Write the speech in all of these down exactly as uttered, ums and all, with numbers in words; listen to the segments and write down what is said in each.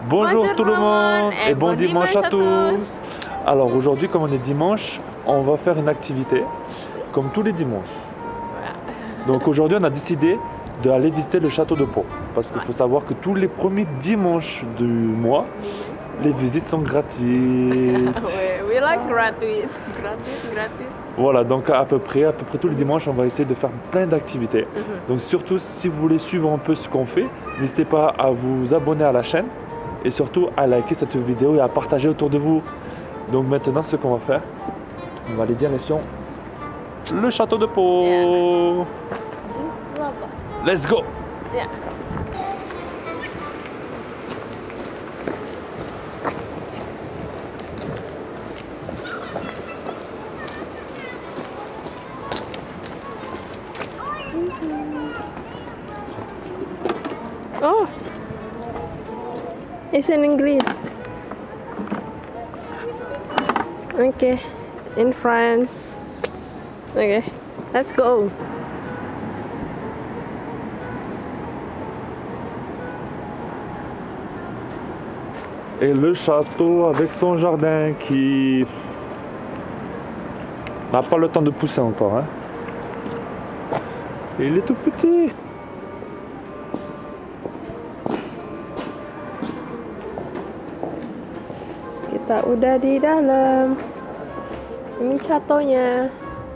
Bonjour, Bonjour tout le monde et et bon, bon dimanche, dimanche à à tous. tous. Alors aujourd'hui, comme on est dimanche, on va faire une activité comme tous les dimanches. Donc aujourd'hui, on a décidé d'aller visiter le château de Pau parce qu'il faut savoir que tous les premiers dimanches du mois, les visites sont gratuites. we, we like gratuit, gratuit, gratuit. Voilà, donc à peu près, à peu près tous les dimanches, on va essayer de faire plein d'activités. Mhm. Donc surtout, si vous voulez suivre un peu ce qu'on fait, n'hésitez pas à vous abonner à la chaîne et surtout à liker cette vidéo et à partager autour de vous. Donc maintenant, ce qu'on va faire, on va aller direction le château de Pau. Yeah. Let's go. Yeah. Oh, it's in English. Okay, in France. Okay, let's go. Et le château avec son jardin qui n'a pas le temps de pousser encore. Hein. Et il est tout petit. Kita udah di dalam. Ini chatonya.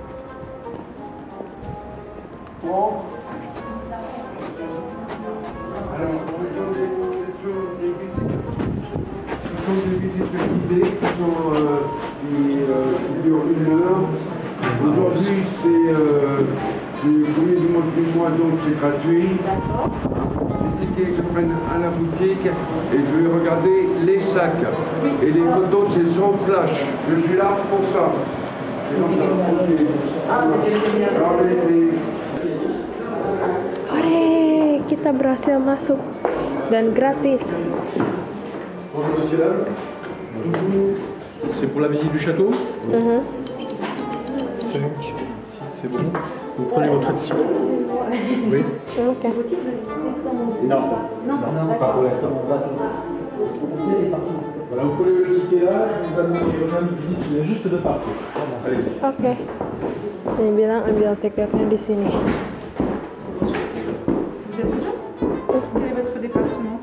Ce sont des visites guidées qui, sont, euh, qui, euh, qui durent une heure. Aujourd'hui, c'est euh, le premier dimanche du mois, donc c'est gratuit. Les tickets se prennent à la boutique et je vais regarder les sacs. Et les photos, c'est son flash. Je suis là pour ça. Et donc, ça va compter. Alors, les, les... Hore, kita berhasil masuk dan gratis. Bonjour monsieur, dame. Bonjour. C'est pour la visite du château. Mhm. cinq, six, c'est bon. Vous prenez votre ticket. Oui. Ok. Non. Non, non, pas pour l'instant. Voilà, vous prenez le ticket là, je vous annonce les prochaines visites, il y a juste de partir. Allez-y. Oke. Ini bilang ambil tiketnya di sini. Vous êtes là? Quel est votre département?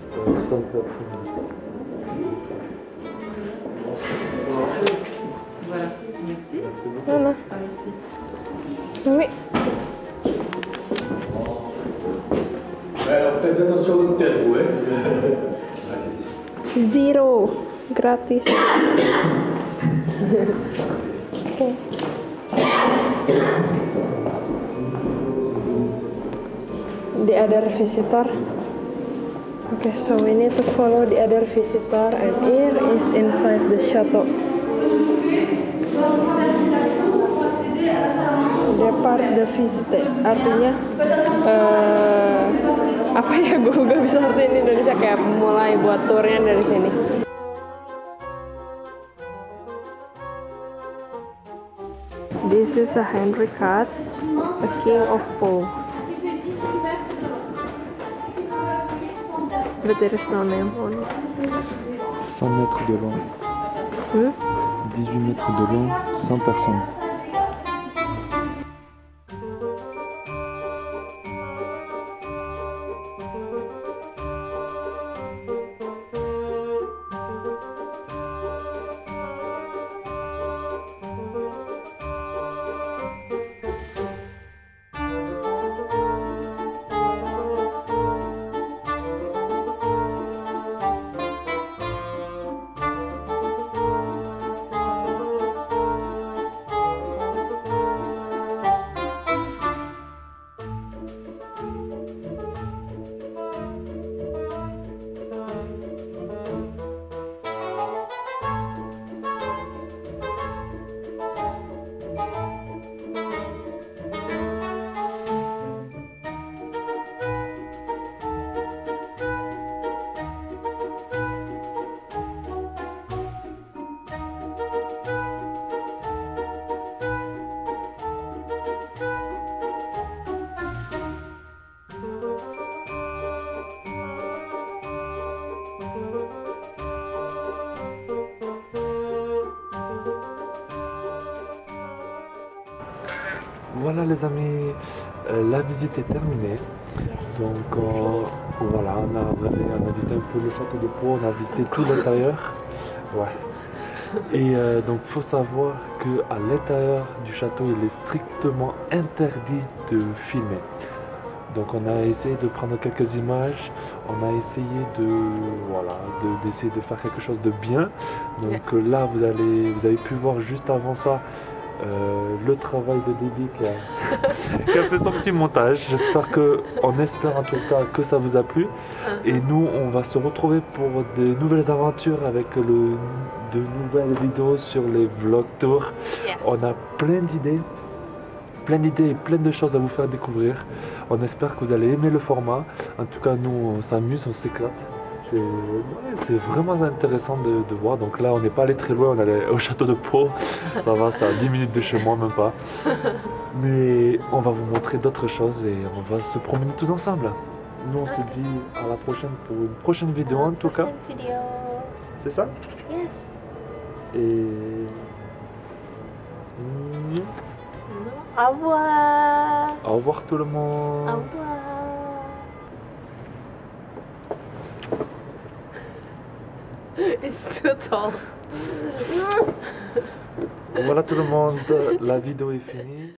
Voilà, merci. Mana? Par ici. Oui. Alors faites attention à votre tête, vous, hein. Zero. Gratis. Oke. The other visitor. Okay, so we need to follow the other visitor, and here is inside the chateau. Depart the visite, artinya eh, apa ya, gue gak bisa artiin di Indonesia, kayak mulai buat turnya dari sini. This is a Henry Cat, a king of Pau. But there is no name on it. cent mètres de long, Hmm? dix-huit mètres de long, cent personnes. voilà les amis, euh, la visite est terminée. Donc euh, voilà, on a, on a visité un peu le château de Pau, on a visité tout l'intérieur. Ouais. Et euh, donc faut savoir qu'à l'intérieur du château, il est strictement interdit de filmer. Donc on a essayé de prendre quelques images, on a essayé de voilà de- d'essayer de faire quelque chose de bien. Donc euh, là vous allez vous avez pu voir juste avant ça euh, le travail de Debbie qui a, qui a fait son petit montage. J'espère que, on espère en tout cas que ça vous a plu. Et nous on va se retrouver pour de nouvelles aventures avec le, de nouvelles vidéos sur les vlog tours. Yes. On a plein d'idées. Plein d'idées et plein de choses à vous faire découvrir. On espère que vous allez aimer le format. En tout cas, nous, on s'amuse, on s'éclate. C'est ouais, c'est vraiment intéressant de, de voir. Donc là, on n'est pas allé très loin, on est allé au château de Pau. Ça va, ça a dix minutes de chez moi, même pas. Mais on va vous montrer d'autres choses et on va se promener tous ensemble. Nous, on se dit à la prochaine pour une prochaine vidéo en tout cas. Vidéo. C'est ça? Yes. Et... Au revoir. Au revoir tout le monde. Au revoir. It's too tall. Voilà tout le monde, la vidéo est finie.